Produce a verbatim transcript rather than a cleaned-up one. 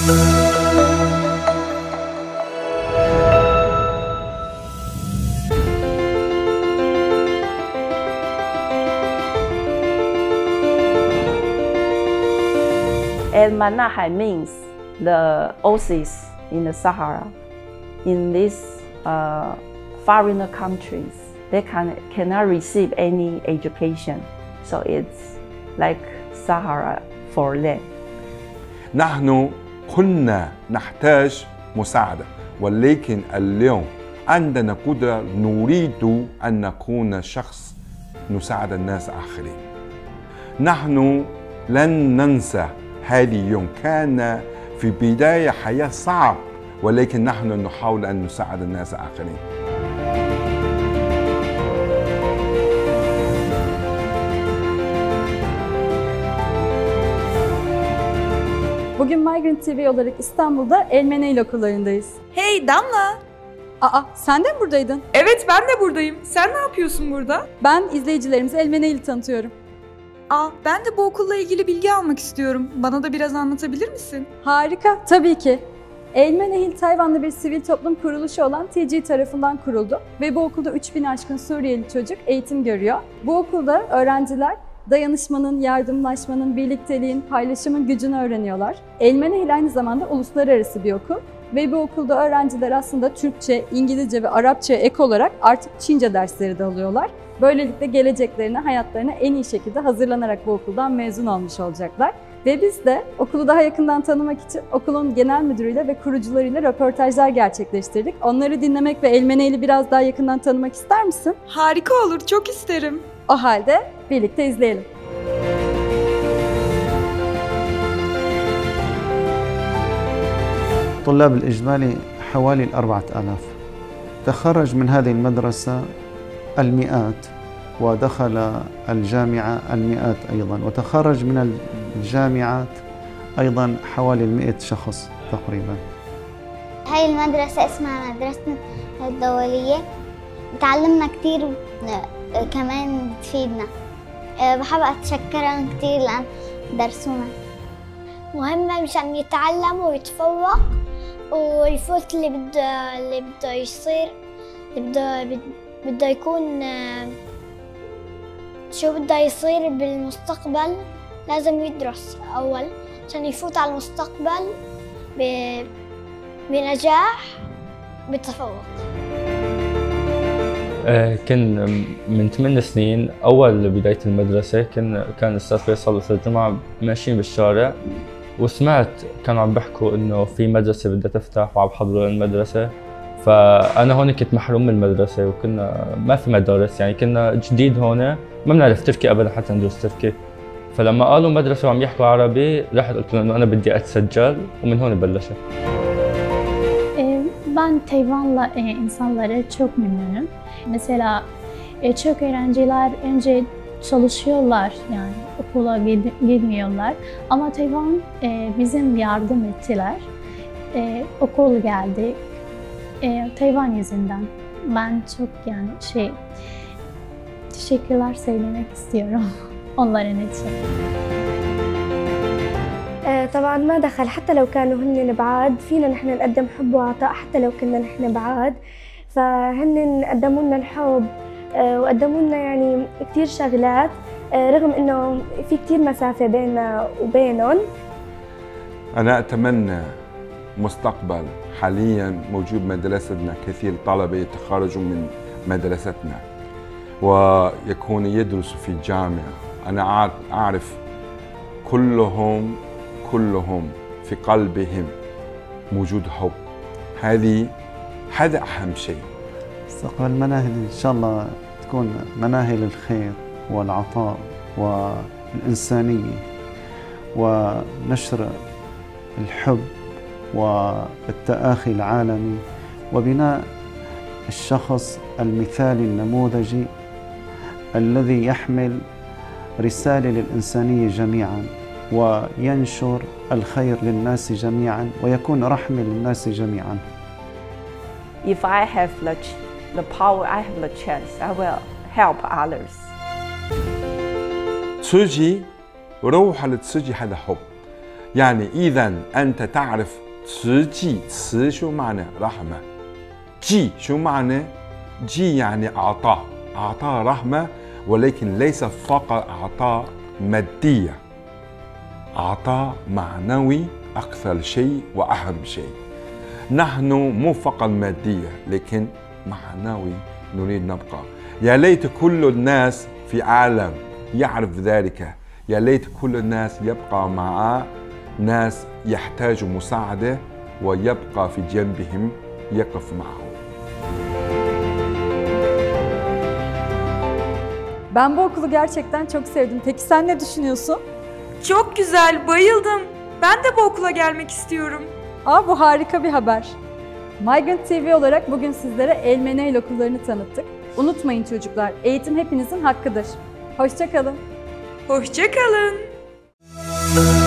And Manahai means the oasis in the Sahara. In these uh, foreigner countries, they can, cannot receive any education. So it's like Sahara for them. نحن كنا نحتاج مساعدة، ولكن اليوم عندنا قدرة نريد أن نكون شخص نساعد الناس آخرين. نحن لن ننسى هذه اليوم، كان في بداية حياة صعب، ولكن نحن نحاول أن نساعد الناس آخرين. Bugün Migrant T V olarak İstanbul'da Elmenehil okullarındayız. Hey Damla! Aa, sen de mi buradaydın? Evet, ben de buradayım. Sen ne yapıyorsun burada? Ben izleyicilerimize Elmenehil'i tanıtıyorum. Aa, ben de bu okulla ilgili bilgi almak istiyorum. Bana da biraz anlatabilir misin? Harika, tabii ki. Elmenehil, Tayvan'da bir sivil toplum kuruluşu olan T G tarafından kuruldu ve bu okulda üç bin aşkın Suriyeli çocuk eğitim görüyor. Bu okulda öğrenciler dayanışmanın, yardımlaşmanın, birlikteliğin, paylaşımın gücünü öğreniyorlar. Elmenehil aynı zamanda uluslararası bir okul ve bu okulda öğrenciler aslında Türkçe, İngilizce ve Arapça ek olarak artık Çince dersleri de alıyorlar. Böylelikle geleceklerine, hayatlarına en iyi şekilde hazırlanarak bu okuldan mezun olmuş olacaklar. Ve biz de okulu daha yakından tanımak için okulun genel müdürüyle ve kurucularıyla röportajlar gerçekleştirdik. Onları dinlemek ve Elmenehil'i biraz daha yakından tanımak ister misin? Harika olur, çok isterim. O halde birlikte izleyelim. الطلاب الإجمالي حوالي الأربعة آلاف. تخرج من هذه المدرسة المئات، ودخل الجامعة المئات أيضا، وتخرج من الجامعات أيضا حوالي المئة شخص تقريبا. هاي المدرسة اسمها مدرسة الدولية، تعلمنا كتير كمان تفيدنا. بحب أتشكرهم كتير لأن درسونا. مهمة مشان يتعلم ويتفوق ويفوت اللي بده اللي بده يصير، اللي بده بده يكون شو بده يصير بالمستقبل. لازم يدرس أول عشان يفوت على المستقبل بنجاح بتفوق. كان من ثمان سنين أول بداية المدرسة، كان كان الأستاذ فيصل وأستاذ جمعة ماشيين بالشارع، وسمعت كانوا عم بيحكوا إنه في مدرسة بدها تفتح وعم بحضروا المدرسة. فأنا هون كنت محروم من المدرسة، وكنا ما في مدارس، يعني كنا جديد هون، ما بنعرف تركي أبدا حتى ندرس تركي. فلما قالوا مدرسة وعم يحكوا عربي، رحت قلت لهم إنه أنا بدي أتسجل، ومن هون بلشت. Ben Tayvan'la e, insanlara çok memnunum. Mesela e, çok öğrenciler önce çalışıyorlar, yani okula gitmiyorlar. Ama Tayvan e, bizim yardım ettiler. E, okul geldi. E, Tayvan yüzünden. Ben çok yani şey teşekkürler söylemek istiyorum onların için. طبعا ما دخل حتى لو كانوا هن بعاد، فينا نحن نقدم حب وعطاء حتى لو كنا نحن بعاد. فهن قدموا لنا الحب وقدموا لنا يعني كثير شغلات رغم انه في كثير مسافه بيننا وبينهم. انا اتمنى مستقبل، حاليا موجود مدرستنا كثير طلبه يتخرجوا من مدرستنا ويكونوا يدرسوا في الجامعه. انا اعرف كلهم كلهم في قلبهم موجود حب. هذه هذا أهم شيء. مستقبل مناهل إن شاء الله تكون مناهل الخير والعطاء والإنسانية ونشر الحب والتآخي العالمي وبناء الشخص المثالي النموذجي الذي يحمل رسالة للإنسانية جميعاً وينشر الخير للناس جميعاً ويكون رحمة للناس جميعاً. If I have the, the power, I have the chance, I will help others. تسوجي روح لتسوجي هذا حب. يعني إذا أنت تعرف تسي جي، تسي شو معنى رحمة، جي شو معنى؟ جي يعني عطاء، عطاء رحمة، ولكن ليس فقط عطاء مادية، عطاء معنوي أكثر شيء وأهم شيء. نحن مو فقط مادية لكن معنوي نريد نبقى. يا ليت كل الناس في عالم يعرف ذلك، يا ليت كل الناس يبقى مع ناس يحتاجوا مساعدة ويبقى في جنبهم يقف معهم. Ben bu okulu gerçekten çok sevdim. Peki sen ne düşünüyorsun? Çok güzel, bayıldım. Ben de bu okula gelmek istiyorum. Aa, bu harika bir haber. Migrant T V olarak bugün sizlere El Menail okullarını tanıttık. Unutmayın çocuklar, eğitim hepinizin hakkıdır. Hoşça kalın. Hoşça kalın.